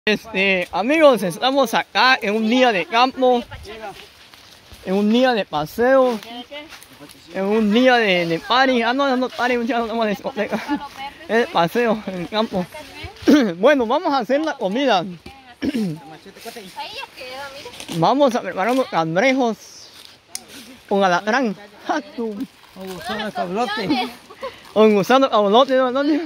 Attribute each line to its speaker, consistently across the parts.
Speaker 1: Amigos, estamos acá en un día de campo, en un día de paseo, en un día de party. No party, muchachos, no de discoteca. Es paseo en el campo. Bueno, vamos a hacer la comida. Vamos a preparar unos cangrejos con alatrán.
Speaker 2: O gusano de cablote.
Speaker 1: O gusano de cablote, ¿dónde?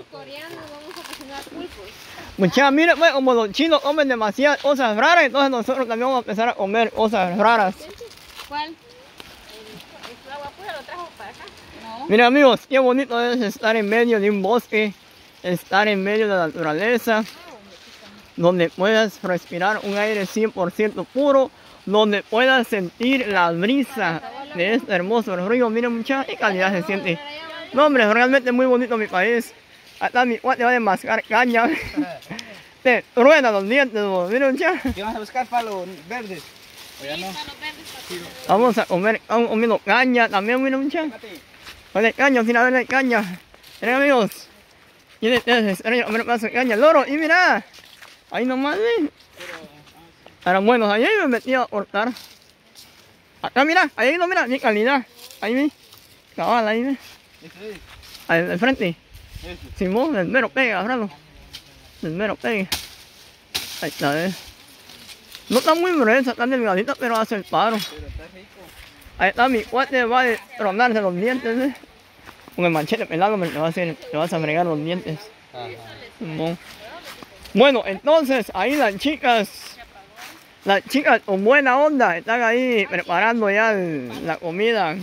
Speaker 1: Muchachos, miren, pues, como los chinos comen demasiadas cosas raras, entonces nosotros también vamos a empezar a comer cosas raras.
Speaker 3: ¿Cuál? ¿El agua pura lo trajo para acá? No.
Speaker 1: Miren, amigos, qué bonito es estar en medio de un bosque, estar en medio de la naturaleza, donde puedas respirar un aire 100% puro, donde puedas sentir la brisa de este hermoso río. Miren, muchachos, qué calidad se siente. No, hombre, realmente muy bonito mi país. Hasta mi cuate va a desmascar caña. Te rueda los dientes, miren, muchachos.
Speaker 2: ¿Qué vas a buscar palos verdes? ¿O ya no?
Speaker 1: Vamos a comer, estamos comiendo caña también, miren, muchachos. Vale, caña, sin haberle caña. Miren, amigos. Miren, comer un pedazo de caña. Loro, y mira. Ahí nomás, ven. Eran buenos, ahí me metí a cortar. Acá, mira, ahí no, mira, mi calidad. Ahí, mi. Cabal, ahí, mi. Ahí, al frente. Simón, el mero pega, agarralo. El mero pega. Ahí está, no está muy gruesa, está delgadita, pero hace el paro. Ahí está, mi cuate va a rondarse los dientes, con el machete pelado le vas a fregar los dientes. Simón. Bueno, entonces, ahí las chicas con buena onda están ahí preparando ya la comida.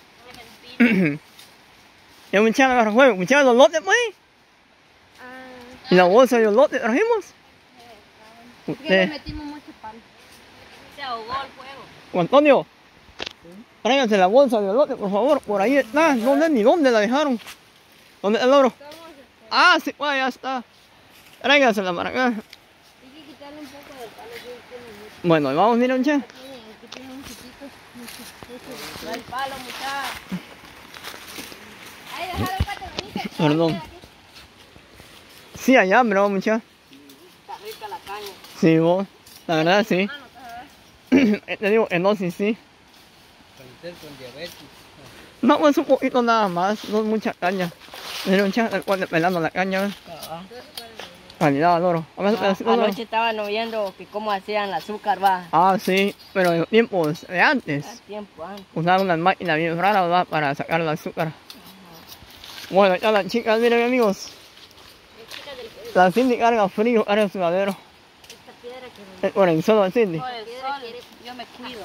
Speaker 1: ¿Y muchachos agarra juego? ¿Muchachos los lotes, pues? ¿Y la bolsa de los lotes trajimos?
Speaker 3: Porque le metimos mucho pan. Se ahogó el fuego.
Speaker 1: Juan Antonio, tráiganse la bolsa de los lotes, por favor. Por ahí está. Ni dónde la dejaron. ¿Dónde está el loro? Ah, sí, pues ya está. Tráigansela para acá.
Speaker 3: Hay que quitarle un poco del palo.
Speaker 1: Bueno, vamos, mira, muchachos.
Speaker 3: Aquí tiene un chiquito. El palo, muchachos. Ahí, déjalo el pato, venite.
Speaker 1: Perdón. Sí, allá, bro, muchachos.
Speaker 3: Está rica la caña.
Speaker 1: Sí, vos. La verdad, sí. Te digo, entonces sí.
Speaker 2: Con diabetes.
Speaker 1: No, pues un poquito nada más, no mucha caña. Mira, muchachos, el cuate pelando la caña. Calidad, loro.
Speaker 3: Anoche estaban viendo que cómo hacían el azúcar, va.
Speaker 1: Ah, sí, pero en tiempos de antes.
Speaker 3: Tiempo antes.
Speaker 1: Usaban unas máquinas bien raras, ¿va? Para sacar el azúcar. Bueno, ya las chicas, miren, amigos. La Cindy carga frío, carga sudadero.
Speaker 3: Esta piedra que
Speaker 1: Por el sol, Cindy.
Speaker 3: por el sol, yo me cuido.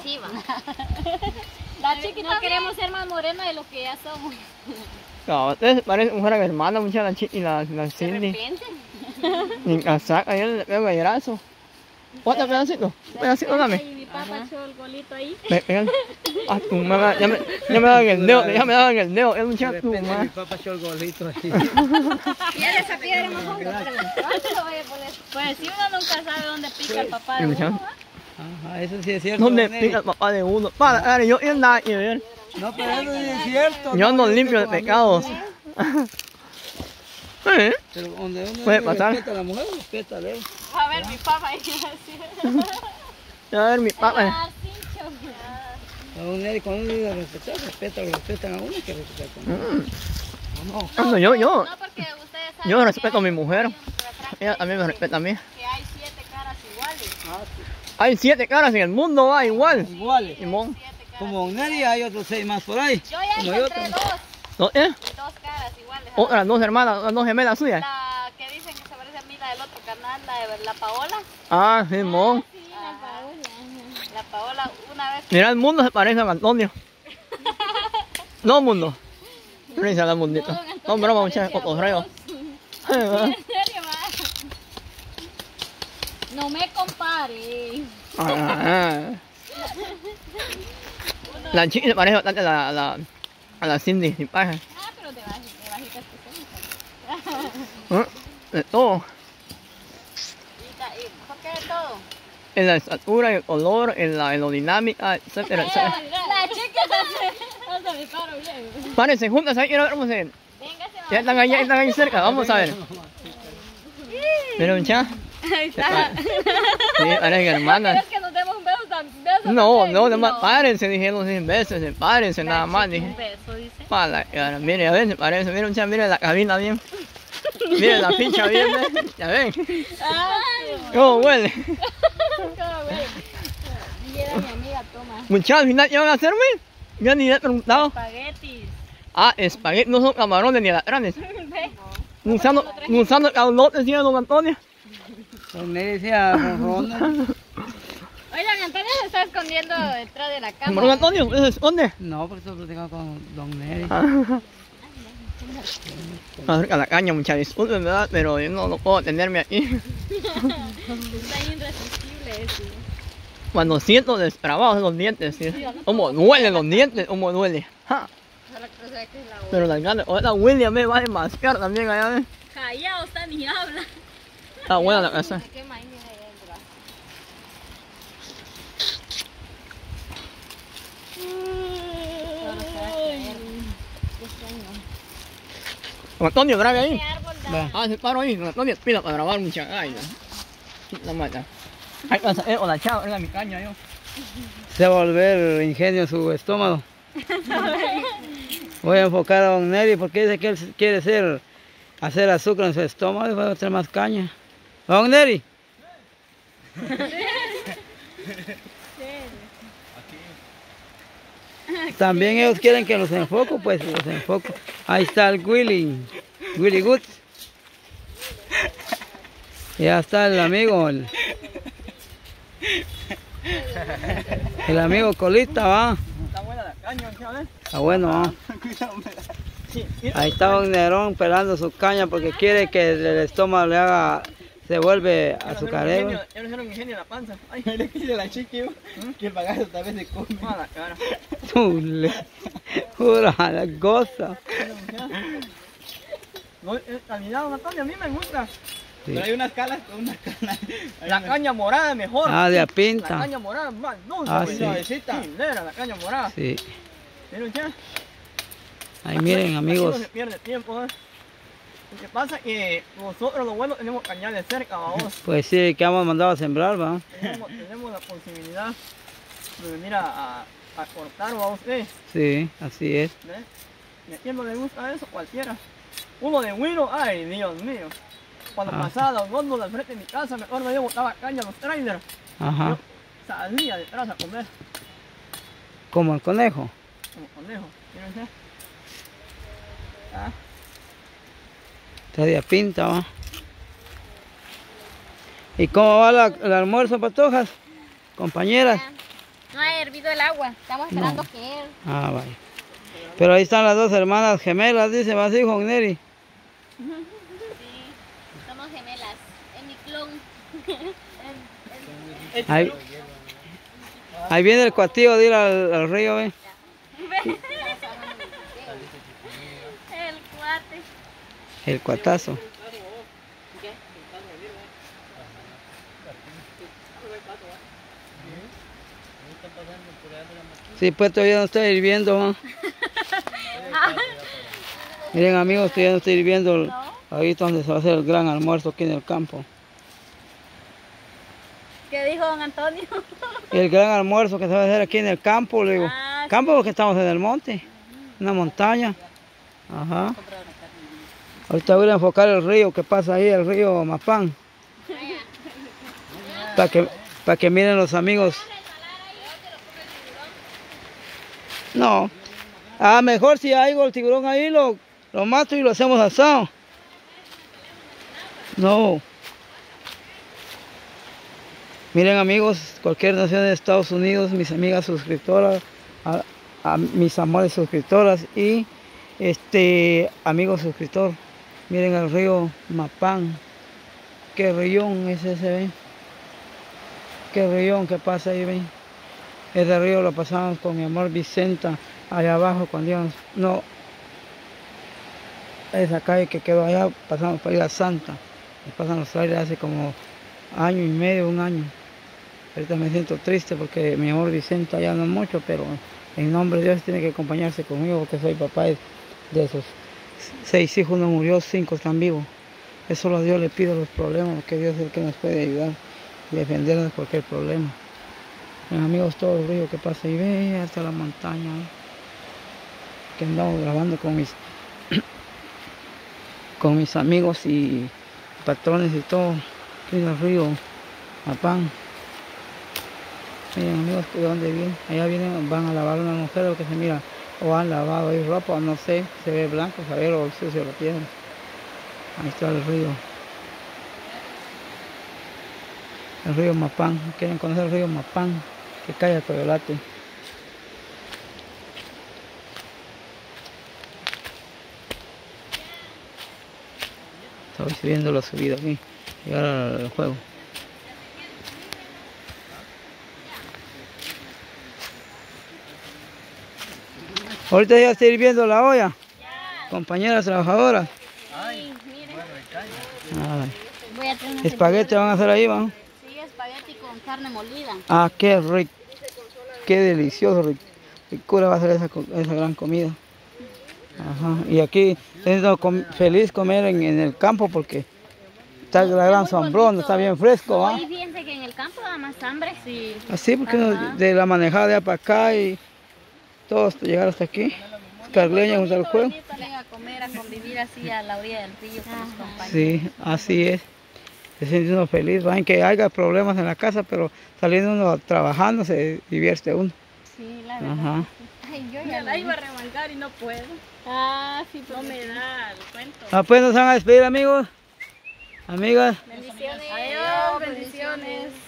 Speaker 3: La chiquita no queremos ser más morenas de lo que ya somos.
Speaker 1: No, ustedes parecen mujer hermana, mucha la chica y la Cindy. Ni casaca, yo le pego gallerazo. ¿Cuántos pedacitos? ¿Un pedacito dame?
Speaker 3: Y mi papá echó el golito ahí.
Speaker 1: Venga. Ah, tu mamá, ya me daban el dedo, ya me daban el dedo, es un chat tu mamá.
Speaker 2: Mi papá echó el golito ahí.
Speaker 3: Y esa piedra más honda, pero ¿cuánto lo voy a poner? Pues si uno nunca sabe dónde pica el papá de uno, ¿va?
Speaker 2: Ajá, eso sí es cierto.
Speaker 1: ¿Dónde pica el papá de uno? Para, yo nada que ver.
Speaker 2: No, pero eso sí es cierto.
Speaker 1: Yo ando limpio de pecados.
Speaker 2: Pero donde uno
Speaker 1: puede pasar.
Speaker 2: respeta a la mujer, respeta a él.
Speaker 3: A ver, mi papá ahí así.
Speaker 1: A ver, mi papá.
Speaker 2: Cuando uno dice respetar, respetan a uno que respetar a uno.
Speaker 1: No, yo
Speaker 3: No, porque ustedes saben
Speaker 1: yo
Speaker 3: que
Speaker 1: respeto a mi
Speaker 3: hay
Speaker 1: mujer.
Speaker 3: un refrán
Speaker 1: Ella también me respeta a mí.
Speaker 3: que hay 7 caras iguales.
Speaker 1: Hay 7 caras en el mundo, va igual.
Speaker 2: Iguales.
Speaker 1: Simón.
Speaker 3: 7 caras.
Speaker 2: Como Neri hay otros 6 más por ahí.
Speaker 3: Yo ya
Speaker 2: Como
Speaker 3: encontré dos.
Speaker 1: ¿No,
Speaker 3: Y 2 caras iguales.
Speaker 1: Otras 2 hermanas, las 2 gemelas suyas.
Speaker 3: La que dicen que se parece a mí, la del otro canal, la de la Paola.
Speaker 1: Ah, Simón.
Speaker 3: Sí, la Paola. La Paola, una vez.
Speaker 1: Mira, el mundo se parece a Antonio. No, mundo. Risa al mundito. No, broma, muchachos, cotorreo.
Speaker 3: ¿En serio, ma? No me compare.
Speaker 1: La chica se parece bastante a la Cindy, sin paja.
Speaker 3: Ah, pero de bajitas que son.
Speaker 1: De todo.
Speaker 3: ¿Por qué de todo?
Speaker 1: En la estatura, el color, en la aerodinámica, etcétera, etcétera.
Speaker 3: La chica hasta me paro bien.
Speaker 1: Párense juntas ahí, quiero ver cómo se ven.
Speaker 3: Véngase,
Speaker 1: Ya están ahí cerca, vamos a ver. Pero muchachos.
Speaker 3: Ahí está.
Speaker 1: Sí, parecen hermanas.
Speaker 3: ¿Quieres que nos demos un beso?
Speaker 1: No,
Speaker 3: también?
Speaker 1: no, nomás párense, dijeron 100 veces, párense nada más, dije.
Speaker 3: Un beso, dice.
Speaker 1: Para, mire, a ver, se parece, mire, muchacha, mire la cabina bien. Mire la ficha bien, ¿ves? Ya ven.
Speaker 3: Ay,
Speaker 1: ¿Cómo huele?
Speaker 3: cómo huele. Y era mi amiga, toma.
Speaker 1: Muchachos, al final, ¿qué van a hacer, güey? Yo ni le he preguntado.
Speaker 3: Espaguetis.
Speaker 1: Ah, espagueti, no son camarones ni alacranes.
Speaker 3: ¿Ves?
Speaker 1: Usando caulotes, decía don Antonio.
Speaker 2: Don Neri decía, ronrones.
Speaker 3: Oigan, Antonio se está escondiendo detrás de la cama.
Speaker 1: Don Antonio, ¿dónde?
Speaker 2: No, porque estoy platicando con Don Neri.
Speaker 1: Acerca la caña, muchachos, disculpen, ¿verdad? Pero yo no puedo tenerme aquí.
Speaker 3: Está irresistible eso.
Speaker 1: Cuando siento destrabados los dientes, ¿sí? Como duelen los dientes, como duele. Ja.
Speaker 3: O sea, que es la
Speaker 1: Pero la gana, ahora William me va a mascar también allá, ¿ves?
Speaker 3: Callado, está ni habla.
Speaker 1: Está buena la casa.
Speaker 3: Se quema ahí, mira ahí atrás.
Speaker 1: Don Antonio, grabe ahí.
Speaker 3: Este árbol da.
Speaker 2: Va.
Speaker 1: Ah, se paró ahí, Don Antonio, pila para grabar muchachos. Ay, no. La mata. Ay, pasa, hola, chao, era mi caña yo.
Speaker 2: Se va a volver ingenio en su estómago. Voy a enfocar a Don Neri porque dice que él quiere hacer azúcar en su estómago y va a hacer más caña. Don Neri. También ellos quieren que los enfoco, pues los enfoco. Ahí está el Willy Good. Ya está el amigo, el amigo Colita, va.
Speaker 1: Está buena la caña, ¿sabes?
Speaker 2: Está bueno, va.
Speaker 1: Sí,
Speaker 2: Ahí está Don Nerón pelando su caña porque quiere que el estómago le haga, se vuelve azucarero.
Speaker 1: Yo no quiero un ingenio en la panza. Ay,
Speaker 4: Mira que dice la chiqui, que el bagaje tal vez se come.
Speaker 1: a la cara.
Speaker 2: Tú le jura, la goza.
Speaker 1: No, calidad, Don Antonio, a mí me gusta.
Speaker 2: Sí.
Speaker 4: Pero hay unas calas con una cala.
Speaker 1: La caña morada es mejor.
Speaker 2: Ah, de a
Speaker 1: La
Speaker 2: pinta.
Speaker 1: caña morada es más dulce.
Speaker 2: Ah,
Speaker 1: pues,
Speaker 2: sí.
Speaker 1: suavecita. Chilera, la caña morada.
Speaker 2: Sí.
Speaker 1: Miren ya.
Speaker 2: Ahí miren, amigos.
Speaker 1: Así no se pierde tiempo, ¿eh? Lo que pasa es que nosotros los buenos tenemos cañales cerca, vamos.
Speaker 2: Pues sí, que hemos mandado a sembrar, va.
Speaker 1: Tenemos la posibilidad de venir a cortar, vamos,
Speaker 2: Sí, así es.
Speaker 1: ¿ves? ¿Y a quién no le gusta eso? Cualquiera. Uno de Wiro, ay, Dios mío. Cuando
Speaker 2: Ah.
Speaker 1: pasaba los góndolas al frente de mi casa, mejor me botaba caña a los trailers.
Speaker 2: Ajá.
Speaker 1: Yo salía detrás a comer,
Speaker 2: Como el conejo.
Speaker 1: como conejo. Fíjense. Ah,
Speaker 2: Está de a pinta, va. ¿Y cómo va el almuerzo, patojas? Compañeras.
Speaker 3: No ha hervido el agua. Estamos esperando
Speaker 2: No.
Speaker 3: que él.
Speaker 2: Ah, vaya. Pero ahí están las dos hermanas gemelas, dice, va así, Juan Neri.
Speaker 3: Sí, somos gemelas. Es mi clon.
Speaker 2: Ahí viene el cuatillo de ir al río, ve.
Speaker 3: El cuate.
Speaker 2: El cuatazo. Sí, pues todavía no está hirviendo, ¿no? Miren, amigos, todavía no está hirviendo ahí donde se va a hacer el gran almuerzo aquí en el campo.
Speaker 3: ¿Qué dijo don Antonio?
Speaker 2: El gran almuerzo que se va a hacer aquí en el campo, le digo.
Speaker 3: Ah, sí.
Speaker 2: Campo porque estamos en el monte, una montaña. Ajá. Ahorita voy a enfocar el río que pasa ahí, el río Mapán. Para que miren los amigos. No. Ah, mejor si hay el tiburón ahí, lo mato y lo hacemos asado. No. Miren, amigos, cualquier nación de Estados Unidos, mis amigas suscriptoras, a mis amores suscriptoras y amigos suscriptor. Miren el río Mapán. Qué rillón es ese, ven. Qué rillón que pasa ahí, ven. Ese río lo pasamos con mi amor Vicenta allá abajo cuando íbamos, no, esa calle que quedó allá, pasamos para ir a Santa. Nos pasan los trailers hace como año y medio, un año. Ahorita me siento triste porque mi amor Vicenta ya no es mucho, pero en nombre de Dios tiene que acompañarse conmigo porque soy papá de esos 6 hijos, no murió, 5 están vivos. Eso solo a Dios le pido los problemas, porque Dios es el que nos puede ayudar y defendernos de cualquier problema. Mis amigos, todo el río que pasa y ve hasta la montaña, que andamos grabando con mis amigos y patrones y todo. Aquí el río Mapán. Miren amigos, ¿de dónde vienen? Allá vienen, van a lavar una mujer, lo que se mira, o han lavado ahí ropa, o no sé, se ve blanco, saber o sucio lo tienen. Ahí está el río Mapán. ¿Quieren conocer el río Mapán? Que cae a Coyolate. Estoy subiendo la subida aquí, llegar al juego. Ahorita ya está hirviendo la olla, compañeras trabajadoras.
Speaker 3: Sí, miren.
Speaker 2: Ay,
Speaker 3: Voy a tener
Speaker 2: espagueti van a hacer ahí, ¿va?
Speaker 3: Sí, espagueti con carne molida.
Speaker 2: Ah, qué rico, qué delicioso, ricura va a ser esa gran comida. Ajá. Y aquí estoy feliz comer en el campo porque está la gran sombrón, está bien fresco, ¿va?
Speaker 3: Hoy fíjense que en el campo da más hambre. Sí.
Speaker 2: Así porque
Speaker 3: Ajá.
Speaker 2: de la manejada de allá para acá y todos llegar hasta aquí, Carleña junto al juego.
Speaker 3: Salen a comer, a convivir así a la orilla del río con sus compañeros.
Speaker 2: Sí, así es. Se siente uno feliz, va, que haya problemas en la casa, pero saliendo uno trabajando se divierte uno.
Speaker 3: Sí, la verdad.
Speaker 2: Ajá.
Speaker 3: Ay, yo ya la iba a remangar y no puedo. Ah, sí, no me da el cuento.
Speaker 2: Ah, pues nos van a despedir amigos, amigas.
Speaker 3: Bendiciones. Adiós, bendiciones.